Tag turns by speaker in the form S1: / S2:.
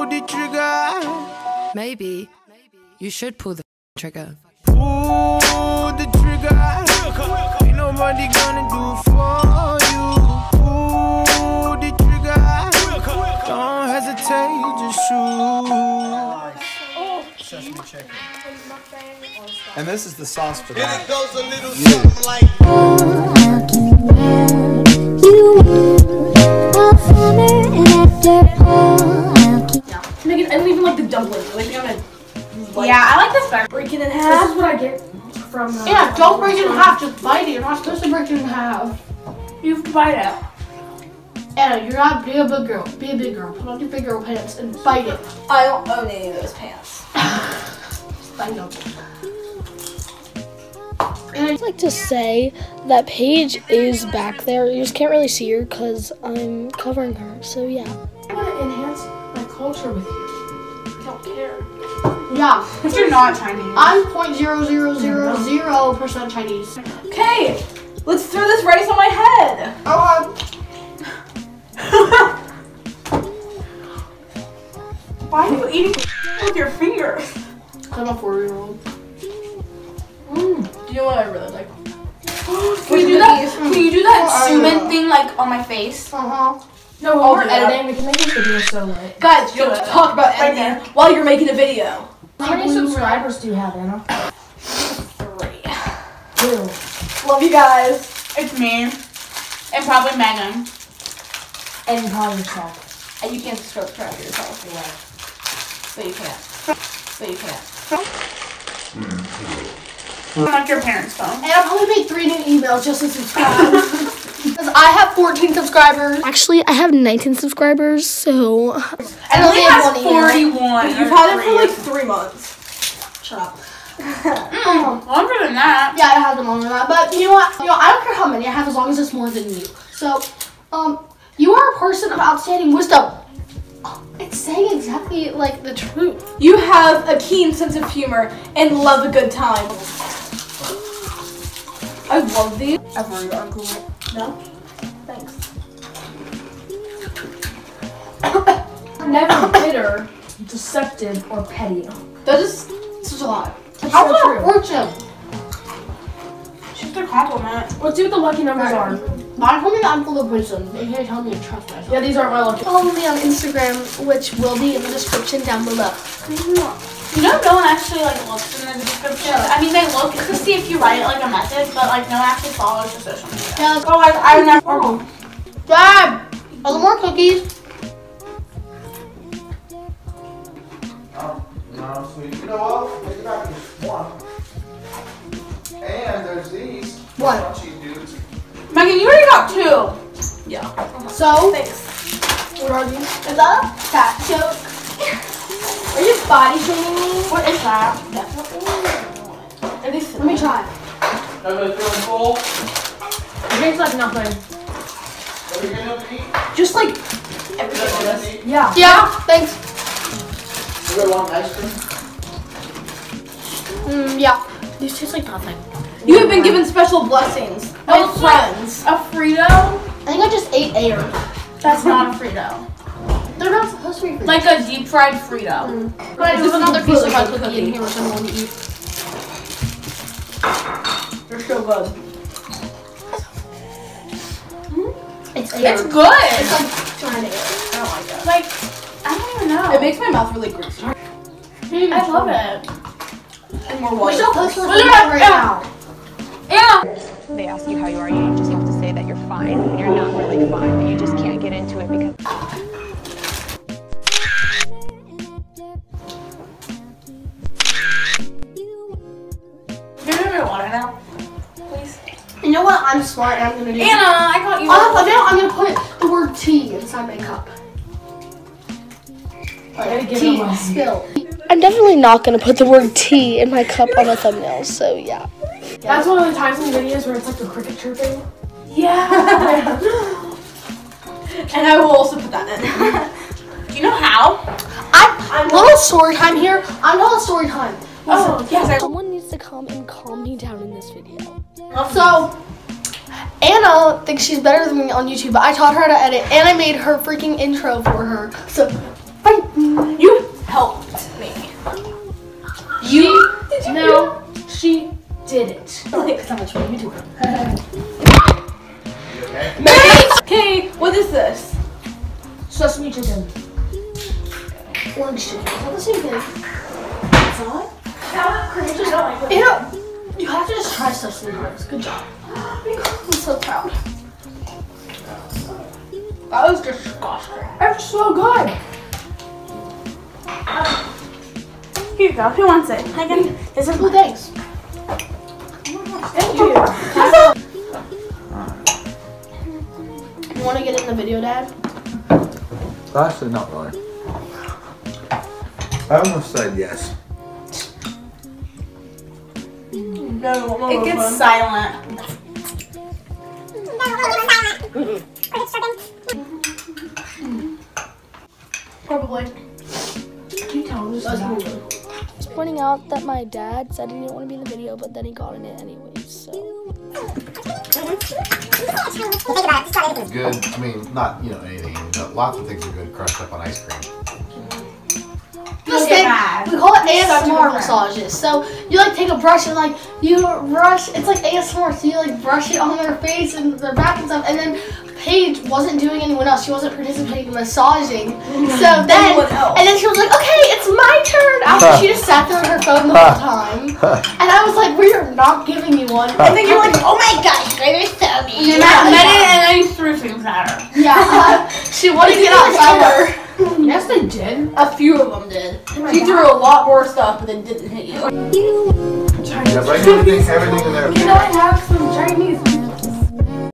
S1: the trigger.
S2: Maybe you should pull the trigger.
S1: Pull the trigger. Ain't nobody gonna do for you. Pull the trigger. Don't hesitate, just shoot.
S3: Sesame chicken. And this is the sauce for that.
S4: And it goes a little something like.
S5: Megan, I don't even like the dumpling. Like,
S6: Yeah, I like this better.
S5: break it in half. This is what I get from.
S6: Yeah, don't break it in half. Just bite it. You're not supposed to break it in half. You have to bite it. Anna, you're not. Be a big girl. Be a big girl. Put on your big girl pants and bite it.
S5: I don't own any of those pants.
S6: Bite them.
S7: I'd like to say that Paige is back there. You just can't really see her because I'm covering her. So yeah.
S6: I want to enhance my culture with you. I don't care. Yeah.
S5: But you're not Chinese.
S6: I'm 0.0000% Chinese.
S5: Okay, let's throw this rice on my head. Why are you eating with your fingers?
S6: I'm a 4-year-old.
S5: Do you know what I really like? Can you do that? Can you do that Suman thing like on my face?
S6: No,
S5: I'll
S6: we're
S5: do that.
S6: editing. We can make this video so lit.
S5: Guys, you don't talk about editing while you're making a video.
S6: How many subscribers do you have, Anna?
S5: 3.
S6: 2.
S5: Love you guys.
S6: It's me. And probably Megan.
S5: And probably yourself. And you can't subscribe to yourself. Yeah. So you can't. So you can't.
S6: Like your parents' phone. And I probably made 3 new emails just to subscribe. Because I have 14 subscribers.
S7: Actually, I have 19 subscribers. So.
S6: And Lily has 41.
S5: You've had it for like 3 months.
S6: Shut up. Longer than that. Yeah, it has been longer than that. But you know what? I don't care how many I have as long as it's more than you. So, you are a person of outstanding wisdom. It's saying exactly like the truth.
S5: You have a keen sense of humor and love a good time. I love these.
S6: Ever you uncle?
S5: No? Thanks.
S6: Never bitter, deceptive, or petty.
S5: That is such a lot.
S6: That's
S5: How's
S6: so
S5: that
S6: true.
S5: fortune?
S6: Just a compliment. Let's see what the lucky numbers are. Mine told me that I'm full of wisdom. They can't tell me to trust myself. Yeah, these aren't my lucky.
S7: Follow me on Instagram, which will be in the description down below.
S6: You know, no one actually like looks in the description. I mean, they look to see if you write like a message, but like no one actually follows your social media. Yeah. Oh, I never. Dad, are there more cookies?
S3: No, so you know what? Maybe not just one. And there's these.
S6: What?
S3: Crunchy dudes.
S6: Megan, you already got 2.
S5: Yeah.
S6: So,
S5: Thanks.
S6: what are these? Is that a fat joke? Are you body shaming me? What is that?
S5: Definitely.
S6: Are these? Let me try.
S3: Everybody feeling full?
S6: It tastes like nothing.
S3: Are we gonna eat?
S5: Just like
S3: Everybody gonna eat?
S6: Yeah. Yeah. Thanks.
S3: Everybody want ice cream?
S6: Yeah. These taste like nothing.
S5: you have been given special blessings by friends.
S6: A Frito? I think I just ate air. That's not a Frito. They're not supposed to be Fritos. Like a deep fried Frito. But there's another piece of my cookie in here which I'm going to eat.
S5: They're so good.
S6: It's air. It's good. It's like giant air.
S5: I don't like that.
S6: Like, I don't even know.
S5: It makes my mouth really greasy.
S6: I love it.
S5: And more
S6: We
S5: water.
S6: should post this right now. Yeah.
S8: They ask you how you are, you just have to say that you're fine when you're not really fine, but you just can't get into it because...
S6: Give me your water now, please. You know what I'm smart and I'm gonna do?
S5: Anna, I got you.
S6: Now I'm gonna put the word tea inside my cup. Like tea spill.
S7: I'm definitely not gonna put the word tea in my cup on the thumbnail. So yeah.
S6: That's one of the times in the videos where it's like the cricket chirping.
S5: Yeah. And I will also put that in.
S6: Do you know how? I'm little story time here. I'm telling story time.
S5: Oh, yes.
S7: Someone needs to come and calm me down in this video.
S6: So, Anna thinks she's better than me on YouTube, but I taught her how to edit, and I made her freaking intro for her. So, bye.
S5: You
S6: orange chicken. It's not the same thing. It's not? You have to just try stuff sometimes. Good job. I'm so proud. That was disgusting. It's so good.
S5: Here you go. Who wants it? Megan, this is
S6: Well, thanks. Thank you. You want to get in the video, Dad?
S3: Actually, not really. I almost said yes.
S5: it gets silent.
S6: Probably. Can you tell him this is happening?
S7: Just pointing out that my dad said he didn't want to be in the video, but then he got in it anyways, so.
S9: Good. I mean, not anything. Lots of things are good crushed up on ice cream.
S6: This thing, we call it ASMR massages. So you like take a brush and like you brush. It's like ASMR. So you like brush it on their face and their back and stuff. And then Paige wasn't doing anyone else. She wasn't participating in massaging. So then she was like, okay, it's my turn. After she just sat there on her phone the whole time. And I was like, we are not giving you one.
S5: And then you're like, oh my gosh, you're so mean. And then you threw things at her.
S6: Yeah, she wanted to get outside. Yes, they did. A few of them did.
S5: She threw a lot more stuff, but then didn't hit you.
S9: Yeah, but everything in there.
S6: Can I have some Chinese?